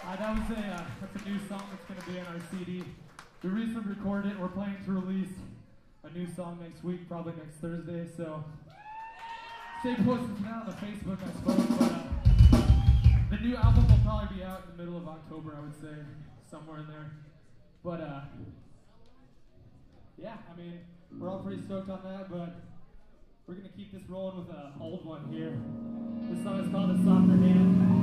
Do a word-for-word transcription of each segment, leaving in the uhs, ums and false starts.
Uh, that was a, uh, that's a new song that's going to be on our C D. We recently recorded it. We're planning to release a new song next week, probably next Thursday, so stay posted to that on the Facebook, I suppose. But uh, the new album will probably be out in the middle of October, I would say, somewhere in there. But uh, yeah, I mean, we're all pretty stoked on that, but we're going to keep this rolling with an old one here. This song is called A Softer Hand.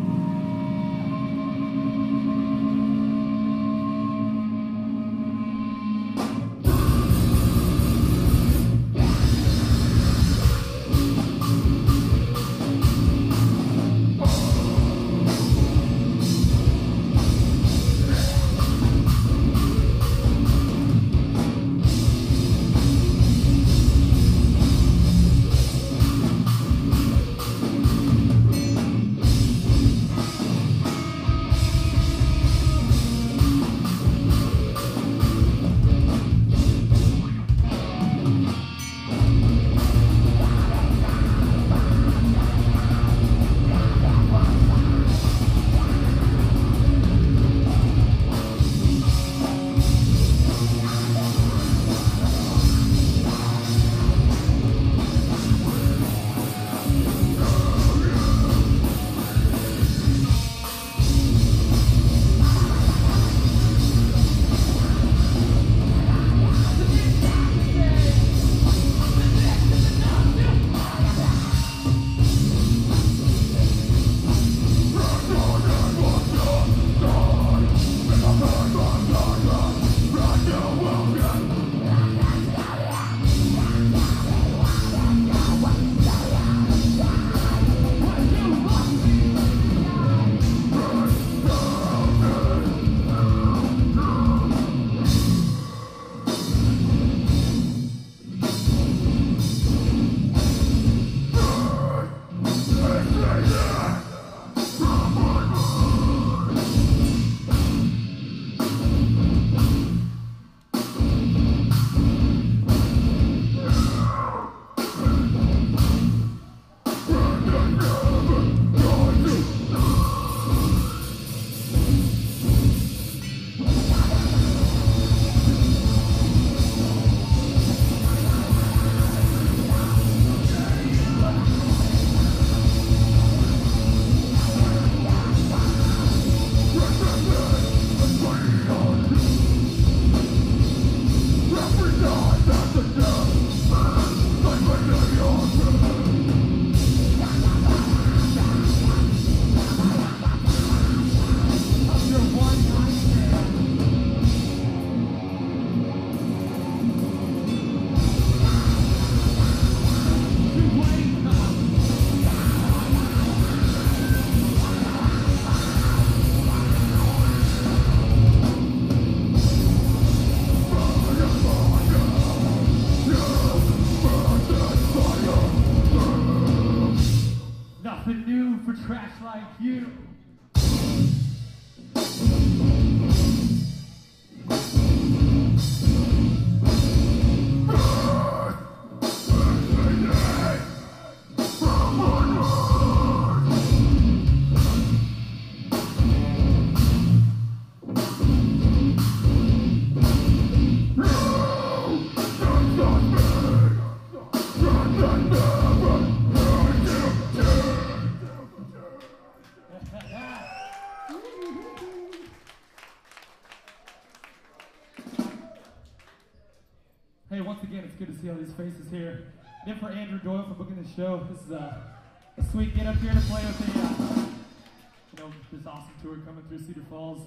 Hey, once again, it's good to see all these faces here. And for Andrew Doyle for booking the show. This is uh, a sweet get up here to play with the, uh, you know, this awesome tour coming through Cedar Falls.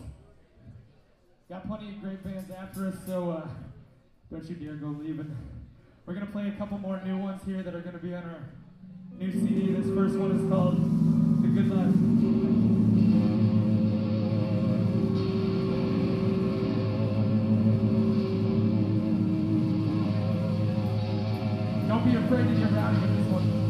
Got plenty of great bands after us, so uh, don't you dare go leaving. We're gonna play a couple more new ones here that are gonna be on our new C D. This first one is called The Good Life. Don't be afraid to get rowdy with this one.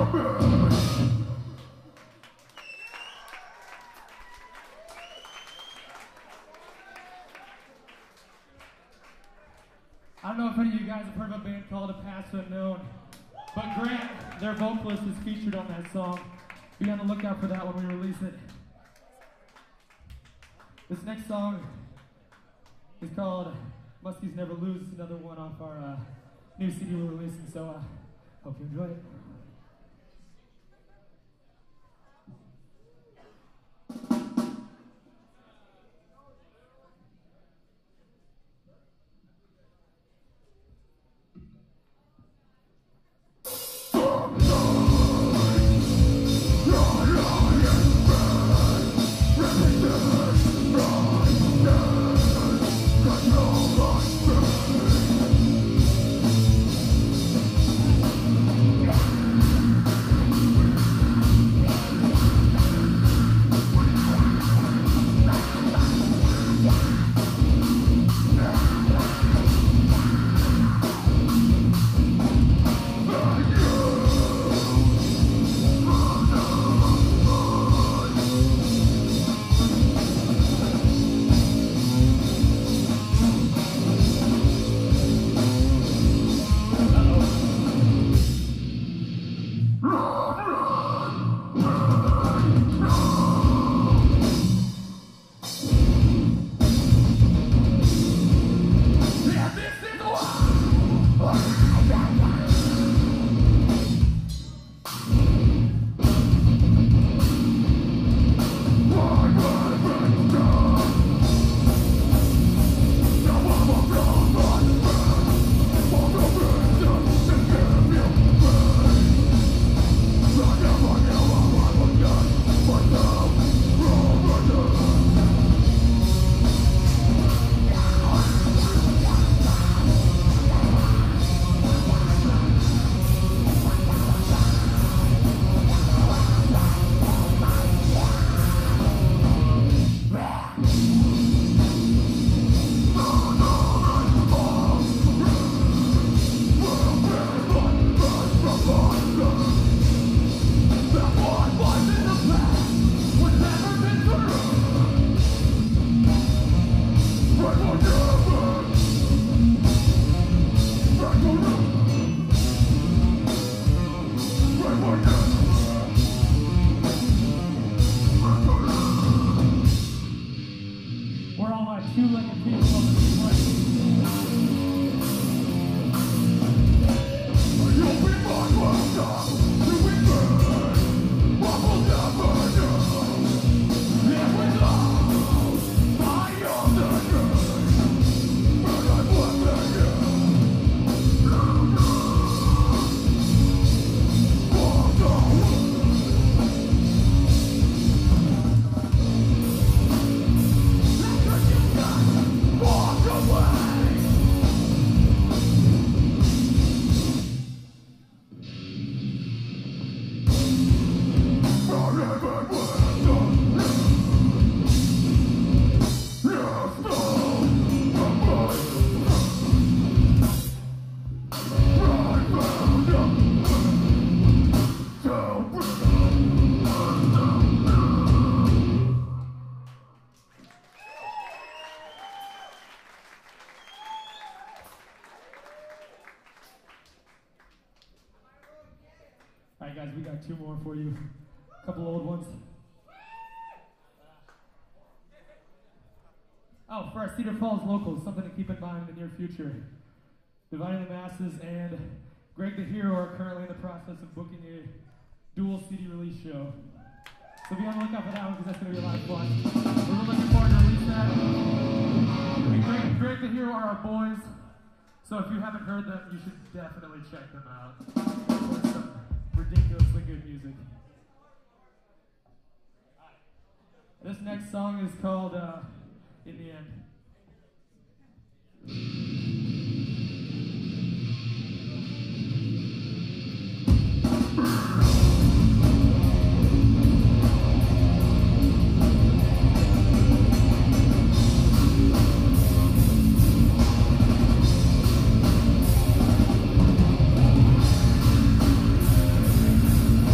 I don't know if any of you guys have heard of a band called A Past Unknown, but Grant, their vocalist, is featured on that song. Be on the lookout for that when we release it. This next song is called Muskies Never Lose. It's another one off our uh, new C D we're releasing, so uh, hope you enjoy it. Alright guys, we got two more for you. A couple old ones. Oh, for our Cedar Falls locals, something to keep in mind in the near future. Dividing the Masses and Greg the Hero are currently in the process of booking a dual C D release show. So be on the lookout for that one because that's going to be a lot of fun. We're really looking forward to release that. And Greg, Greg the Hero are our boys. So if you haven't heard them, you should definitely check them out. There's some ridiculously good music. This next song is called uh, In the End. We'll be right back.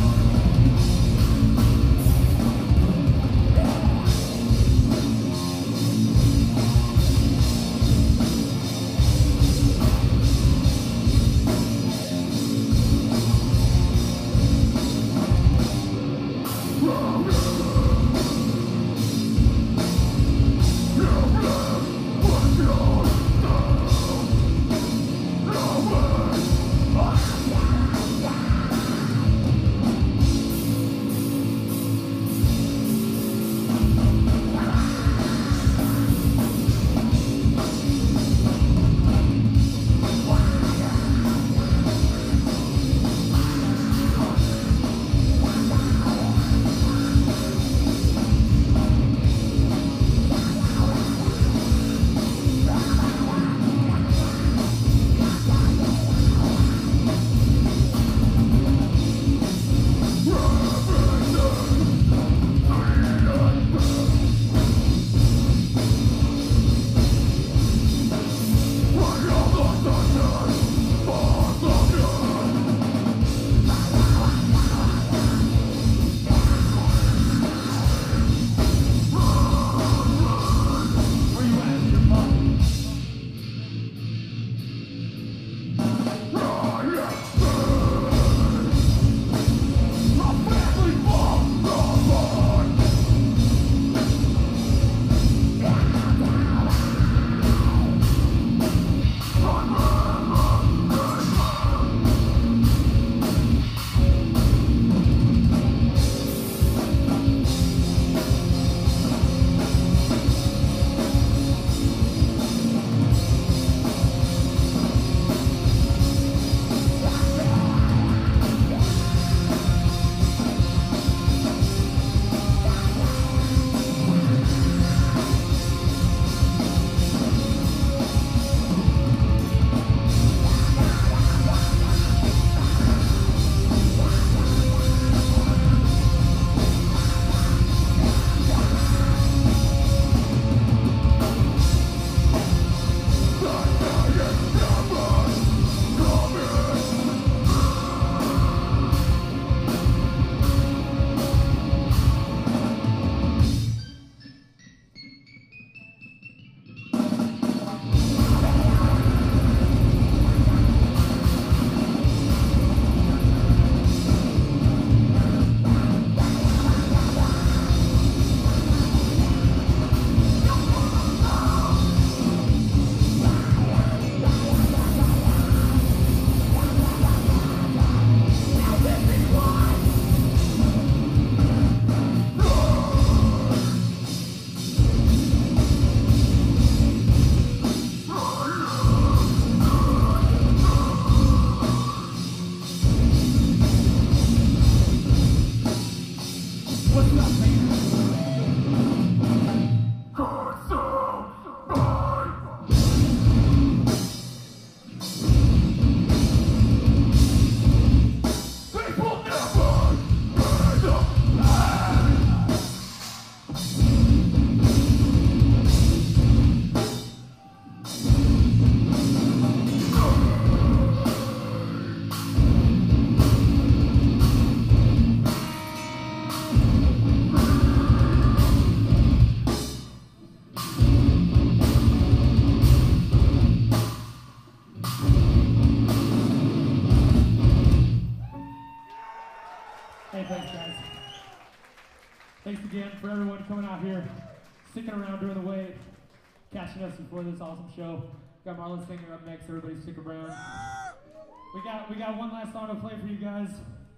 Thanks again for everyone coming out here, sticking around during the wait, catching us before this awesome show. Got Marlon Singer up next. Everybody stick around. We got we got one last song to play for you guys.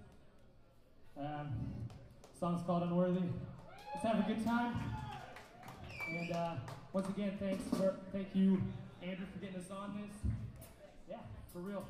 Um, song's called Unworthy. Let's have a good time. And uh, once again, thanks for thank you, Andrew, for getting us on this. Yeah, for real.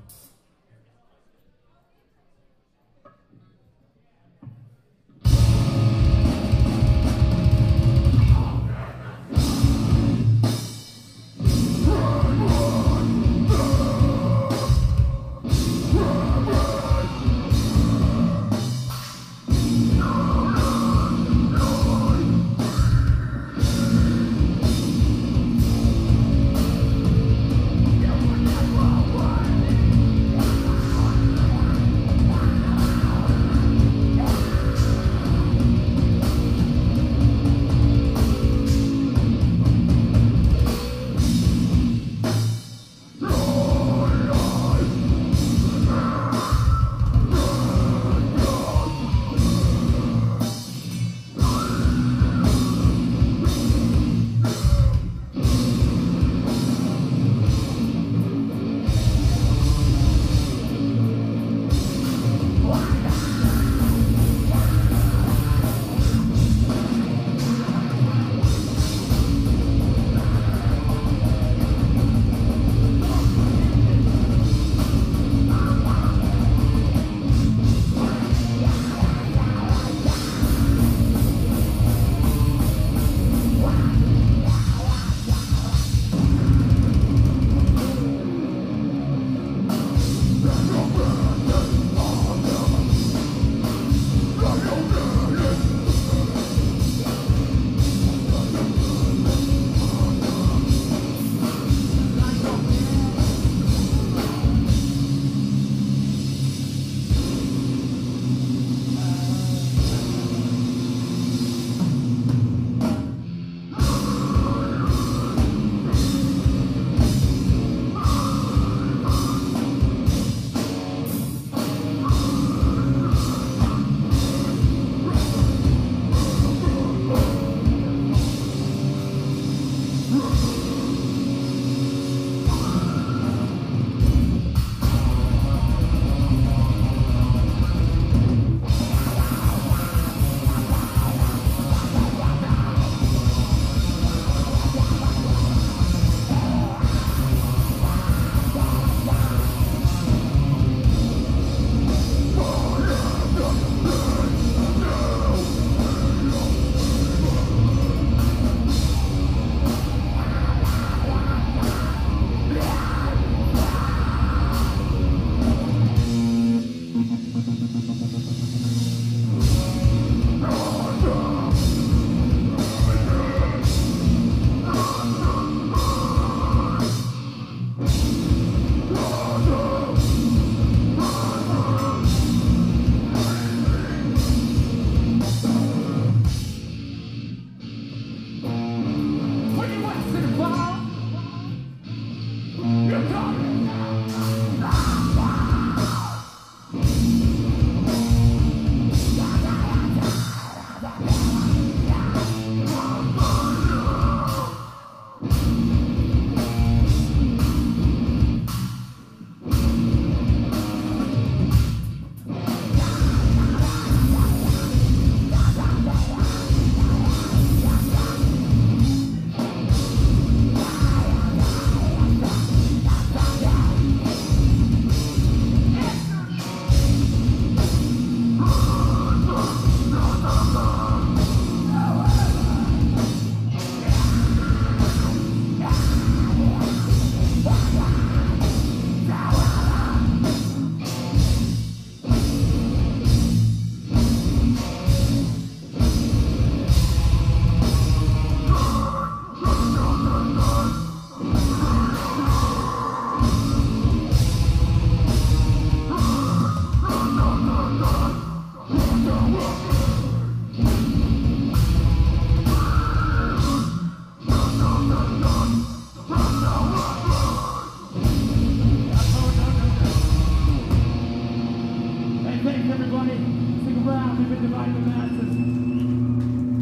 Thanks everybody. Stick around. We've been dividing the masses.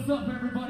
What's up, everybody?